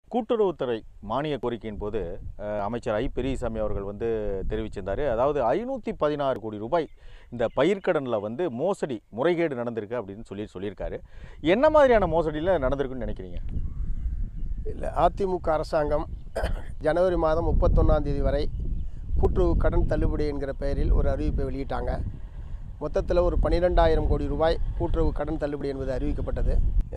கூட்டுறவுத்துறை மானிய கோரிக்கையின் போது அமைச்சர் ஐ பெரியசாமி அவர்கள் தெரிவிச்சிருந்தார். அதாவது 516 கோடி ரூபாய் இந்த பயிர்க்கடனில் மோசடி முறைகேடு நடந்திருக்கு அப்படின்னு சொல்லியிருக்காரு. என்ன மாதிரியான மோசடியில் நடந்திருக்குன்னு நினைக்கிறீங்க? இல்லை, அதிமுக அரசாங்கம் ஜனவரி மாதம் 31ஆம் தேதி வரை கூட்டுறவு கடன் தள்ளுபடி என்கிற பெயரில் ஒரு அறிவிப்பை வெளியிட்டாங்க. மொத்தத்தில் ஒரு 12,000 கோடி ரூபாய் கூட்டுறவு கடன் தள்ளுபடி என்பது அறிவிக்கப்பட்டது.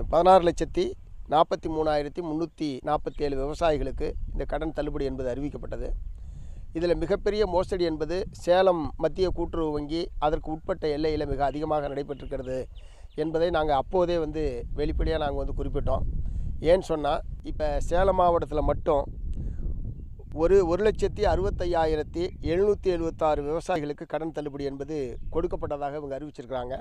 16,43,347 விவசாயிகளுக்கு இந்த கடன் தள்ளுபடி என்பது அறிவிக்கப்பட்டது. இதில் மிகப்பெரிய மோசடி என்பது சேலம் மத்திய கூட்டுறவு வங்கி அதற்கு உட்பட்ட எல்லையில் மிக அதிகமாக நடைபெற்றிருக்கிறது என்பதை நாங்கள் அப்போதே வெளிப்படையாக நாங்கள் குறிப்பிட்டோம். ஏன்னு சொன்னால், இப்போ சேலம் மாவட்டத்தில் மட்டும் 1,65,776 விவசாயிகளுக்கு கடன் தள்ளுபடி என்பது கொடுக்கப்பட்டதாக இவங்க அறிவிச்சிருக்கிறாங்க.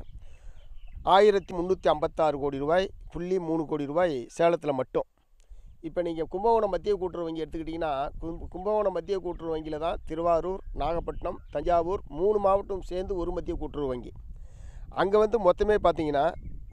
1,356 கோடி ரூபாய், 0.3 கோடி ரூபாய் சேலத்தில் மட்டும். இப்போ நீங்கள் கும்பகோணம் மத்திய கூட்டுறவு வங்கி எடுத்துக்கிட்டிங்கன்னா, கும்பகோணம் மத்திய கூட்டுறவு வங்கியில் தான் திருவாரூர், நாகப்பட்டினம், தஞ்சாவூர் 3 மாவட்டம் சேர்ந்து ஒரு மத்திய கூட்டுறவு வங்கி. அங்கே மொத்தமே பார்த்தீங்கன்னா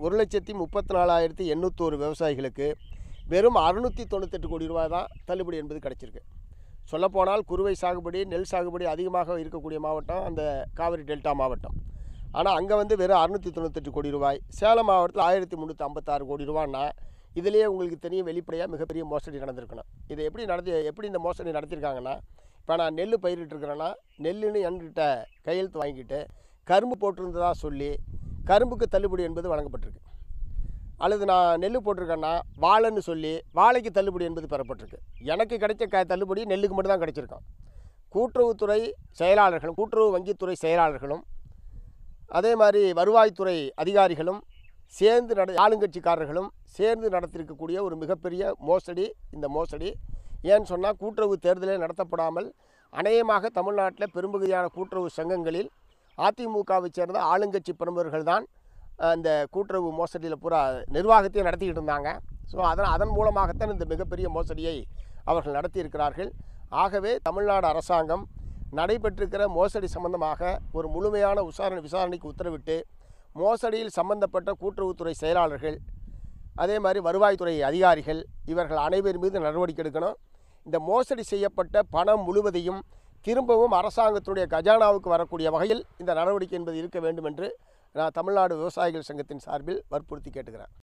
1,34,801 விவசாயிகளுக்கு வெறும் 698 கோடி ரூபாய் தான் தள்ளுபடி என்பது கிடச்சிருக்கு. சொல்லப்போனால் குறுவை சாகுபடி, நெல் சாகுபடி அதிகமாக இருக்கக்கூடிய மாவட்டம் அந்த காவிரி டெல்டா மாவட்டம். ஆனால் அங்கே வெறும் 698 கோடி ரூபாய். சேலம் மாவட்டத்தில் 1,356 கோடி ரூபான்னா இதிலேயே உங்களுக்கு தெரியும் வெளிப்படையாக மிகப்பெரிய மோசடி நடந்திருக்கணும். இதை எப்படி இந்த மோசடி நடத்தியிருக்காங்கன்னா, இப்போ நான் நெல் பயிரிட்டுருக்கிறேன்னா நெல்லுன்னு என்கிட்ட கையெழுத்து வாங்கிட்டு கரும்பு போட்டிருந்ததாக சொல்லி கரும்புக்கு தள்ளுபடி என்பது வழங்கப்பட்டிருக்கு. அல்லது நான் நெல் போட்டிருக்கேன்னா வாழைன்னு சொல்லி வாழைக்கு தள்ளுபடி என்பது பெறப்பட்டிருக்கு. எனக்கு கிடைச்ச தள்ளுபடி நெல்லுக்கு மட்டும்தான் கிடைச்சிருக்கோம். கூட்டுறவுத்துறை செயலாளர்களும் கூட்டுறவு வங்கித்துறை செயலாளர்களும் அதே மாதிரி வருவாய்த்துறை அதிகாரிகளும் சேர்ந்து ஆளுங்கட்சிக்காரர்களும் சேர்ந்து நடத்தியிருக்கக்கூடிய ஒரு மிகப்பெரிய மோசடி இந்த மோசடி. ஏன்னு சொன்னால், கூட்டுறவு தேர்தலே நடத்தப்படாமல் அநேகமாக தமிழ்நாட்டில் பெரும்பகுதியான கூட்டுறவு சங்கங்களில் அதிமுகவை சேர்ந்த ஆளுங்கட்சி பிரமுகர்கள் தான் அந்த கூட்டுறவு மோசடியில் பூரா நிர்வாகத்தையும் நடத்திக்கிட்டு இருந்தாங்க. ஸோ அதன் மூலமாகத்தான் இந்த மிகப்பெரிய மோசடியை அவர்கள் நடத்தியிருக்கிறார்கள். ஆகவே தமிழ்நாடு அரசாங்கம் நடைபெற்றிருக்கிற மோசடி சம்பந்தமாக ஒரு முழுமையான விசாரணைக்கு உத்தரவிட்டு மோசடியில் சம்பந்தப்பட்ட கூட்டுறவுத்துறை செயலாளர்கள் அதே மாதிரி வருவாய்த்துறை அதிகாரிகள் இவர்கள் அனைவர் மீது நடவடிக்கை எடுக்கணும். இந்த மோசடி செய்யப்பட்ட பணம் முழுவதையும் திரும்பவும் அரசாங்கத்துடைய கஜானாவுக்கு வரக்கூடிய வகையில் இந்த நடவடிக்கை என்பது இருக்க வேண்டும் என்று நான் தமிழ்நாடு விவசாயிகள் சங்கத்தின் சார்பில் வற்புறுத்தி கேட்டுக்கிறேன்.